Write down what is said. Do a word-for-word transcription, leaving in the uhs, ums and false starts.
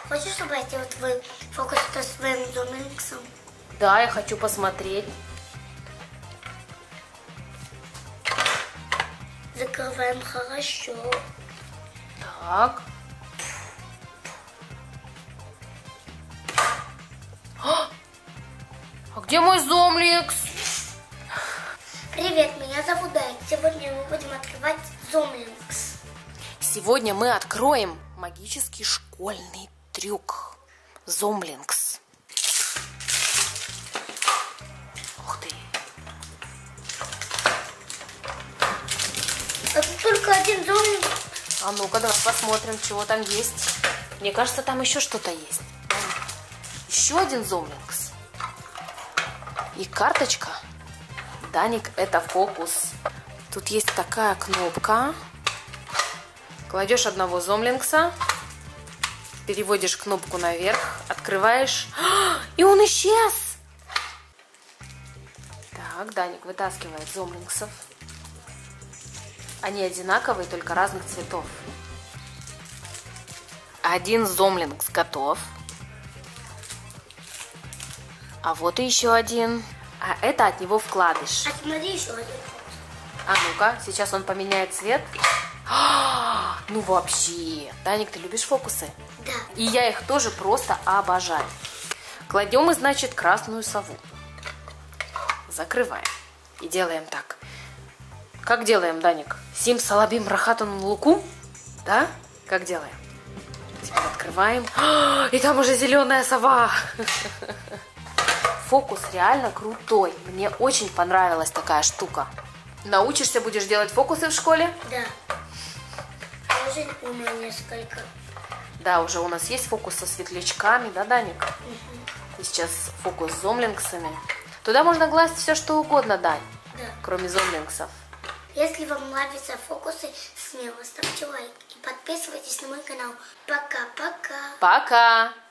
хочешь, чтобы я сделала твой фокус со своим зомбиксом? Да, я хочу посмотреть. Закрываем хорошо. Так. А, а где мой зомликс? Привет, меня зовут Дай. Сегодня мы будем открывать зомликс. Сегодня мы откроем магический школьный трюк. Зомлинкс. Ух ты. А тут только один зомликс. А ну-ка, давай посмотрим, чего там есть. Мне кажется, там еще что-то есть. Еще один зомлинкс. И карточка. Даник, это фокус. Тут есть такая кнопка. Кладешь одного зомлинкса, переводишь кнопку наверх, открываешь, и он исчез. Так, Даник вытаскивает зомлинксов. Они одинаковые, только разных цветов. Один зомлинкс готов. А вот и еще один. А это от него вкладыш. А смотри, еще один. А ну-ка, сейчас он поменяет цвет. Ну вообще, Даник, ты любишь фокусы? Да. И я их тоже просто обожаю. Кладем мы, значит, красную сову. Закрываем. И делаем так. Как делаем, Даник? Сим салабим рахатун луку? Да? Как делаем? Теперь открываем. И там уже зеленая сова. Фокус реально крутой. Мне очень понравилась такая штука. Научишься, будешь делать фокусы в школе? Да. Уже у меня несколько. Да, уже у нас есть фокус со светлячками, да, Даник? Угу. И сейчас фокус с зомлинксами. Туда можно класть все, что угодно, Дань. Да. Кроме зомлинксов. Если вам нравятся фокусы, смело ставьте лайк и подписывайтесь на мой канал. Пока-пока. Пока!